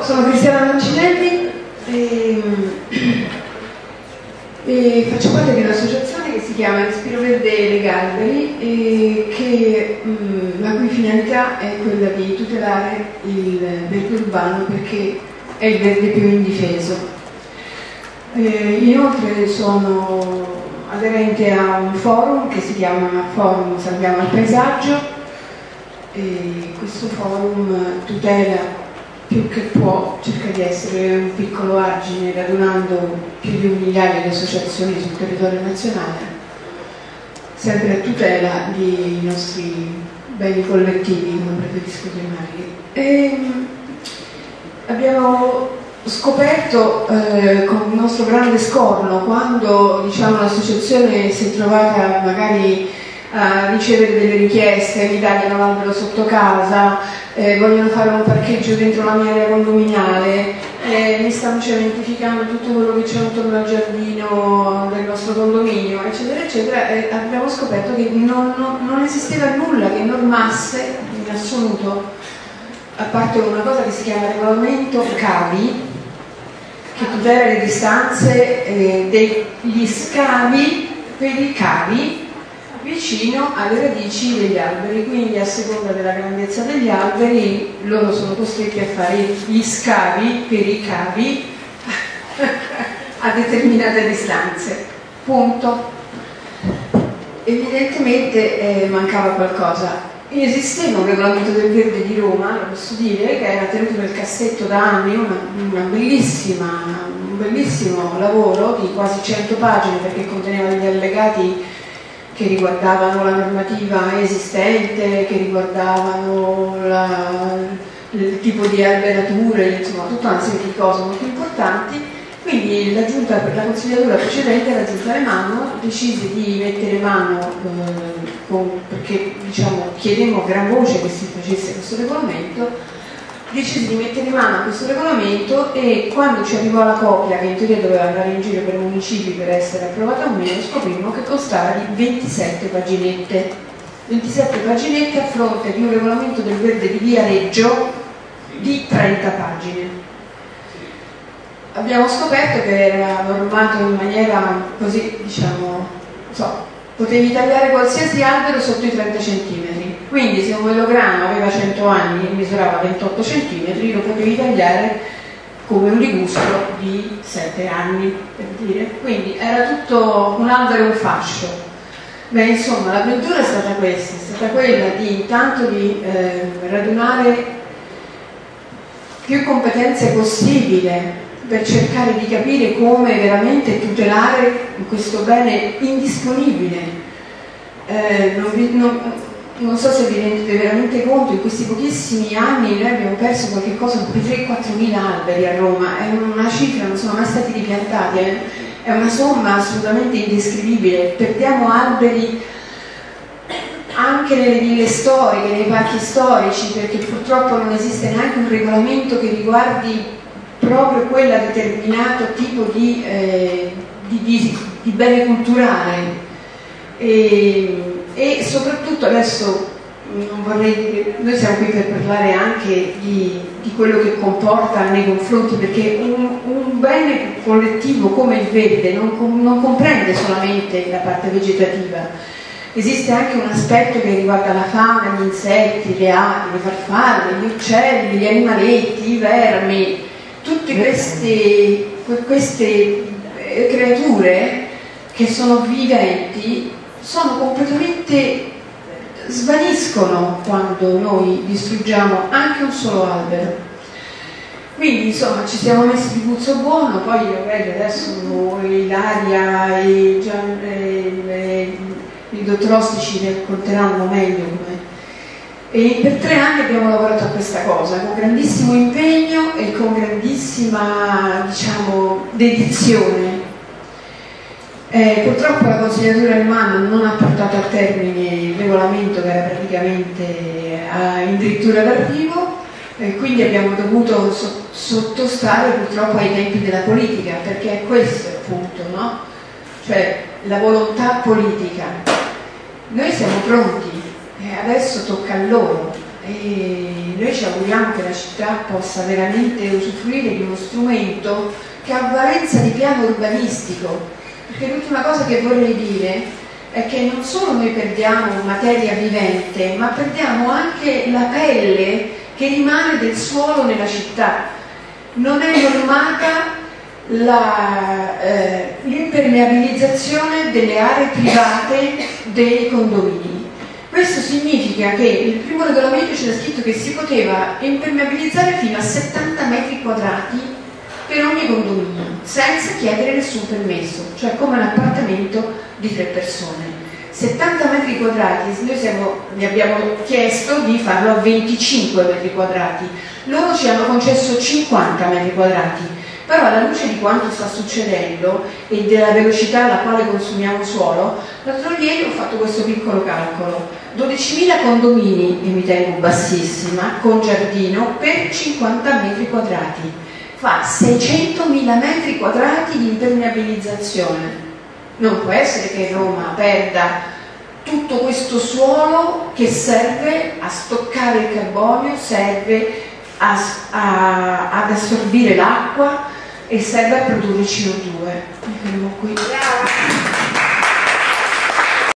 sono Cristiana Mancinelli e faccio parte di un'associazione che si chiama Respiro Verde Lega Alberi, la cui finalità è quella di tutelare il verde urbano perché è il verde più indifeso. Inoltre sono aderente a un forum che si chiama Forum Salviamo il Paesaggio, e questo forum tutela più che può, cerca di essere un piccolo argine radunando più di 1 migliaio di associazioni sul territorio nazionale, sempre a tutela dei nostri beni collettivi, come preferisco chiamarli. Abbiamo scoperto con il nostro grande scorno, quando l'associazione si è trovata magari a ricevere delle richieste: mi tagliano l'albero sotto casa, vogliono fare un parcheggio dentro la mia area condominiale, mi stanno cementificando tutto quello che c'è intorno al giardino del nostro condominio, eccetera eccetera, e abbiamo scoperto che non esisteva nulla che normasse in assoluto, a parte una cosa che si chiama regolamento cavi, che tutela le distanze degli scavi per i cavi vicino alle radici degli alberi, quindi a seconda della grandezza degli alberi loro sono costretti a fare gli scavi per i cavi a determinate distanze, punto. Evidentemente mancava qualcosa. Esisteva un regolamento del verde di Roma, lo posso dire, che era tenuto nel cassetto da anni, un bellissimo lavoro di quasi 100 pagine, perché conteneva degli allegati che riguardavano la normativa esistente, che riguardavano il tipo di alberature, insomma tutta una serie di cose molto importanti. Quindi la giunta, per la consigliatura precedente, la giunta Alemanno, decise di mettere mano, perché chiedemmo a gran voce che si facesse questo regolamento, decise di mettere mano a questo regolamento, e quando ci arrivò la copia, che in teoria doveva andare in giro per i municipi per essere approvata o meno, scoprimmo che costava di 27 paginette. 27 paginette a fronte di un regolamento del verde di Viareggio di 30 pagine. Abbiamo scoperto che era normato in maniera così, potevi tagliare qualsiasi albero sotto i 30 centimetri, quindi se un melograno aveva 100 anni e misurava 28 centimetri, lo potevi tagliare come un ligustro di 7 anni, per dire. Quindi era tutto un albero e un fascio. Beh, insomma, l'avventura è stata questa, è stata quella di intanto di radunare più competenze possibile per cercare di capire come veramente tutelare questo bene indisponibile. Non so se vi rendete veramente conto, in questi pochissimi anni noi abbiamo perso qualche cosa come 3-4 mila alberi a Roma, è una cifra, non sono mai stati ripiantati, è una somma assolutamente indescrivibile. Perdiamo alberi anche nelle ville storiche, nei parchi storici, perché purtroppo non esiste neanche un regolamento che riguardi proprio quella determinato tipo di bene culturale, e soprattutto adesso non vorrei dire, noi siamo qui per parlare anche di quello che comporta nei confronti, perché un bene collettivo come il verde non comprende solamente la parte vegetativa, esiste anche un aspetto che riguarda la fauna, gli insetti, le api, le farfalle, gli uccelli, gli animaletti, i vermi. Tutte queste creature che sono viventi svaniscono quando noi distruggiamo anche un solo albero. Quindi insomma ci siamo messi di puzzo buono, poi adesso Ilaria e il dottor Osti ci racconteranno meglio come. E per 3 anni abbiamo lavorato a questa cosa, con grandissimo impegno e con grandissima, dedizione. Purtroppo la consigliatura Alemanno non ha portato a termine il regolamento, che era praticamente in dirittura d'arrivo, e quindi abbiamo dovuto sottostare purtroppo ai tempi della politica, perché è questo il punto, no? Cioè la volontà politica. Noi siamo pronti. Adesso tocca a loro e noi ci auguriamo che la città possa veramente usufruire di uno strumento che ha valenza di piano urbanistico, perché l'ultima cosa che vorrei dire è che non solo noi perdiamo materia vivente, ma perdiamo anche la pelle che rimane del suolo nella città. Non è normata l'impermeabilizzazione delle aree private dei condomini. Questo significa che il primo regolamento c'era scritto che si poteva impermeabilizzare fino a 70 metri quadrati per ogni condominio, senza chiedere nessun permesso, cioè come un appartamento di 3 persone. 70 metri quadrati, noi ne abbiamo chiesto di farlo a 25 metri quadrati, loro ci hanno concesso 50 metri quadrati. Però alla luce di quanto sta succedendo e della velocità alla quale consumiamo suolo, l'altro ieri ho fatto questo piccolo calcolo: 12.000 condomini, e mi tengo bassissima, con giardino per 50 metri quadrati, fa 600.000 metri quadrati di impermeabilizzazione. Non può essere che Roma perda tutto questo suolo che serve a stoccare il carbonio, serve ad assorbire l'acqua e serve a produrre CO2. Mi fermo qui.